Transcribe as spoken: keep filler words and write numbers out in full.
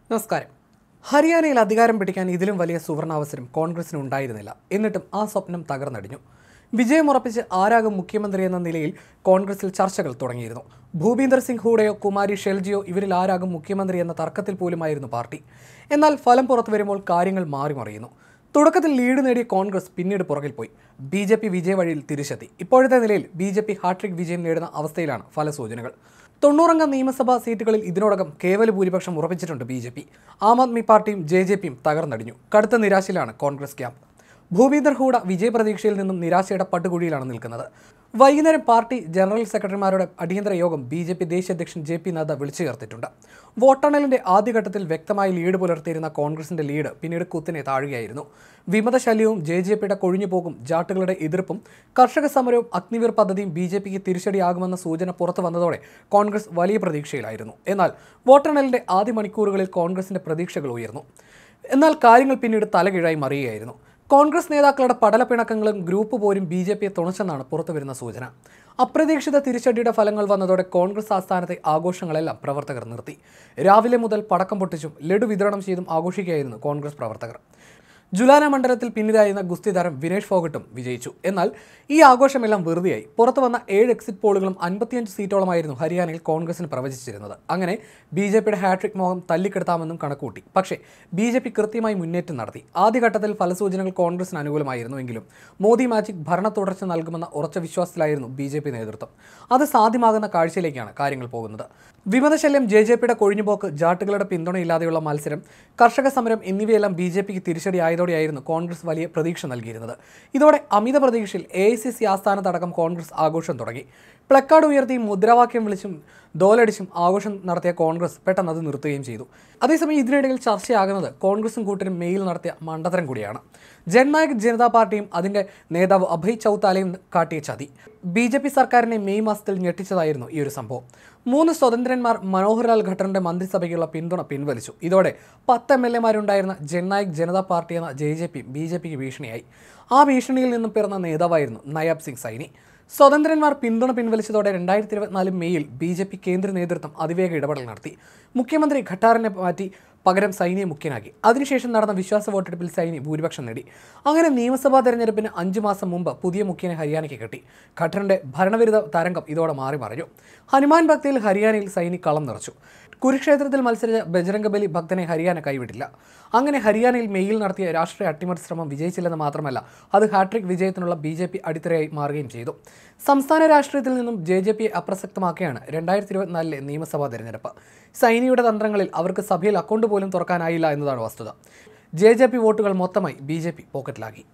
നമസ്കാരം. ഹരിയാനയിൽ അധികാരം പിടിക്കാൻ ഇതിലും വലിയ സുവർണാവസരം കോൺഗ്രസിന് ഉണ്ടായിരുന്നില്ല. എന്നിട്ടും ആ സ്വപ്നം തകർന്നടിഞ്ഞു. വിജയമുറപ്പിച്ച് ആരാകും മുഖ്യമന്ത്രി എന്ന നിലയിൽ കോൺഗ്രസിൽ ചർച്ചകൾ തുടങ്ങിയിരുന്നു. ഭൂപീന്ദർ സിംഗ് ഹൂഡയോ കുമാരി ഷെൽജിയോ ഇവരിൽ ആരാകും മുഖ്യമന്ത്രി എന്ന തർക്കത്തിൽ പോലുമായിരുന്നു പാർട്ടി. എന്നാൽ ഫലം പുറത്തു വരുമ്പോൾ കാര്യങ്ങൾ മാറിമറിയുന്നു. തുടക്കത്തിൽ ലീഡ് നേടിയ കോൺഗ്രസ് പിന്നീട് പുറകിൽ പോയി. ബി ജെ പി വിജയ വഴിയിൽ തിരിച്ചെത്തി. ഇപ്പോഴത്തെ നിലയിൽ ബി ജെ പി ഹാട്രിക് വിജയം നേടുന്ന അവസ്ഥയിലാണ് ഫലസൂചനകൾ. തൊണ്ണൂറംഗ നിയമസഭാ സീറ്റുകളിൽ ഇതിനോടകം കേവല ഭൂരിപക്ഷം ഉറപ്പിച്ചിട്ടുണ്ട് B J P. Aam Aadmi പാർട്ടിയും ജെ ജെ പിയും തകർന്നടിഞ്ഞു. കടുത്ത നിരാശയിലാണ് കോൺഗ്രസ് ക്യാമ്പ്. ഭൂപീന്ദർ ഹൂഡ വിജയപ്രതീക്ഷയിൽ നിന്നും നിരാശയുടെ പട്ടുകുഴിയിലാണ് നിൽക്കുന്നത്. വൈകുന്നേരം പാർട്ടി ജനറൽ സെക്രട്ടറിമാരുടെ അടിയന്തര യോഗം ബി ജെ പി ദേശീയ അധ്യക്ഷൻ ജെ പി നദ്ദ വിളിച്ചു ചേർത്തിട്ടുണ്ട്. വോട്ടെണ്ണലിന്റെ ആദ്യഘട്ടത്തിൽ വ്യക്തമായി ലീഡ് പുലർത്തിയിരുന്ന കോൺഗ്രസിന്റെ ലീഡ് പിന്നീട് കുത്തിനെ താഴുകയായിരുന്നു. വിമതശല്യവും ജെ ജെ പിയുടെ കൊഴിഞ്ഞുപോകും, ജാട്ടുകളുടെ എതിർപ്പും കർഷക സമരവും അഗ്നിവീർ പദ്ധതിയും ബി ജെ പിക്ക് തിരിച്ചടിയാകുമെന്ന സൂചന പുറത്തു വന്നതോടെ കോൺഗ്രസ് വലിയ പ്രതീക്ഷയിലായിരുന്നു. എന്നാൽ വോട്ടെണ്ണലിന്റെ ആദ്യ മണിക്കൂറുകളിൽ കോൺഗ്രസിന്റെ പ്രതീക്ഷകൾ ഉയർന്നു. എന്നാൽ കാര്യങ്ങൾ പിന്നീട് തലകീഴായി മറിയുകയായിരുന്നു. കോൺഗ്രസ് നേതാക്കളുടെ പടലപ്പിണക്കങ്ങളും ഗ്രൂപ്പ് പോരും ബി ജെ പിയെ തുണച്ചെന്നാണ് പുറത്തുവരുന്ന സൂചന. അപ്രതീക്ഷിത തിരിച്ചടിയുടെ ഫലങ്ങൾ വന്നതോടെ കോൺഗ്രസ് ആസ്ഥാനത്തെ ആഘോഷങ്ങളെല്ലാം പ്രവർത്തകർ നിർത്തി. രാവിലെ മുതൽ പടക്കം പൊട്ടിച്ചും ലഡു വിതരണം ചെയ്തും ആഘോഷിക്കുകയായിരുന്നു കോൺഗ്രസ് പ്രവർത്തകർ. ജുലാന മണ്ഡലത്തിൽ പിന്നിലായിരുന്ന ഗുസ്തി താരം വിനേഷ് ഫോഗട്ടും വിജയിച്ചു. എന്നാൽ ഈ ആഘോഷമെല്ലാം വെറുതെയായി. പുറത്തു വന്ന ഏഴ് എക്സിറ്റ് പോളുകളും അൻപത്തിയഞ്ച് സീറ്റോളമായിരുന്നു ഹരിയാനയിൽ കോൺഗ്രസിന് പ്രവചിച്ചിരുന്നത്. അങ്ങനെ ബി ജെ പിയുടെ ഹാട്രിക് മോഹം തല്ലിക്കെടുത്താമെന്നും കണക്കൂട്ടി. പക്ഷേ ബി ജെ പി കൃത്യമായി മുന്നേറ്റം നടത്തി. ആദ്യഘട്ടത്തിൽ ഫലസൂചനകൾ കോൺഗ്രസിന് അനുകൂലമായിരുന്നുവെങ്കിലും മോദി മാജിക് ഭരണ തുടർച്ച നൽകുമെന്ന ഉറച്ച വിശ്വാസത്തിലായിരുന്നു ബി ജെ പി നേതൃത്വം. അത് സാധ്യമാകുന്ന കാഴ്ചയിലേക്കാണ് കാര്യങ്ങൾ പോകുന്നത്. വിമതശല്യം, ജെ ജെ പിയുടെ കൊഴിഞ്ഞുപോക്ക്, ജാട്ടുകളുടെ പിന്തുണയില്ലാതെയുള്ള മത്സരം, കർഷക സമരം എന്നിവയെല്ലാം ബി ജെ പിക്ക് തിരിച്ചടിയായതോടെയായിരുന്നു കോൺഗ്രസ് വലിയ പ്രതീക്ഷ നൽകിയിരുന്നത്. ഇതോടെ അമിത പ്രതീക്ഷയിൽ എ ഐ സി സി ആസ്ഥാനത്തടക്കം കോൺഗ്രസ് ആഘോഷം തുടങ്ങി. പ്ലക്കാർഡ് ഉയർത്തിയും മുദ്രാവാക്യം വിളിച്ചും ഡോലടിച്ചും ആഘോഷം നടത്തിയ കോൺഗ്രസ് പെട്ടെന്ന് അത് നിർത്തുകയും ചെയ്തു. അതേസമയം ഇതിനിടയിൽ ചർച്ചയാകുന്നത് കോൺഗ്രസും കൂട്ടരും മെയിൽ നടത്തിയ മണ്ടത്തരം കൂടിയാണ്. ജൻനായക് ജനതാ പാർട്ടിയും അതിൻ്റെ നേതാവ് അഭയ് ചൗത്താലയും കാട്ടിയ ചതി. ബി ജെ പി സർക്കാരിനെ മെയ് മാസത്തിൽ ഞെട്ടിച്ചതായിരുന്നു ഈ ഒരു സംഭവം. മൂന്ന് സ്വതന്ത്രന്മാർ മനോഹർലാൽ ഖട്ടറിന്റെ മന്ത്രിസഭയ്ക്കുള്ള പിന്തുണ പിൻവലിച്ചു. ഇതോടെ പത്ത് എം എൽ എമാരുണ്ടായിരുന്ന ജൻനായക് ജനതാ പാർട്ടി എന്ന J J P B J പിക്ക് ഭീഷണിയായി. ആ ഭീഷണിയിൽ നിന്നും പിറന്ന നേതാവായിരുന്നു നയാബ് സിംഗ് സൈനി. സ്വതന്ത്രന്മാർ പിന്തുണ പിൻവലിച്ചതോടെ രണ്ടായിരത്തി ഇരുപത്തിനാല് മെയ്യിൽ ബി ജെ പി കേന്ദ്ര നേതൃത്വം അതിവേഗ ഇടപെടൽ നടത്തി. മുഖ്യമന്ത്രി ഖട്ടാറിനെ മാറ്റി പകരം സൈനിയെ മുഖ്യനാക്കി. അതിനുശേഷം നടന്ന വിശ്വാസ വോട്ടെടുപ്പിൽ സൈനി ഭൂരിപക്ഷം നേടി. അങ്ങനെ നിയമസഭാ തെരഞ്ഞെടുപ്പിന് അഞ്ചു മാസം മുമ്പ് പുതിയ മുഖ്യനെ ഹരിയാനയ്ക്ക് കിട്ടി. ഖട്ടറിന്റെ ഭരണവിരുദ്ധ തരംഗം ഇതോടെ മാറി മറിഞ്ഞു. ഹനുമാൻ ഭക്തിയിൽ ഹരിയാനയിൽ സൈനി കളം നിറച്ചു. കുരുക്ഷേത്രത്തിൽ മത്സരിച്ച ബജരംഗബലി ഭക്തനെ ഹരിയാന കൈവിട്ടില്ല. അങ്ങനെ ഹരിയാനയിൽ മെയ്യിൽ നടത്തിയ രാഷ്ട്രീയ അട്ടിമറി ശ്രമം വിജയിച്ചില്ലെന്ന് മാത്രമല്ല, അത് ഹാട്രിക് വിജയത്തിനുള്ള ബി ജെ പി അടിത്തറയായി മാറുകയും ചെയ്തു. സംസ്ഥാന രാഷ്ട്രീയത്തിൽ നിന്നും ജെ ജെ പിയെ അപ്രസക്തമാക്കിയാണ് രണ്ടായിരത്തി ഇരുപത്തിനാലിലെ നിയമസഭാ തെരഞ്ഞെടുപ്പ്. സൈനിയുടെ തന്ത്രങ്ങളിൽ അവർക്ക് സഭയിൽ അക്കൗണ്ട് പോലും തുറക്കാനായില്ല എന്നതാണ് വസ്തുത. ജെ ജെ പി വോട്ടുകൾ മൊത്തമായി ബി ജെ പി പോക്കറ്റിലാക്കി.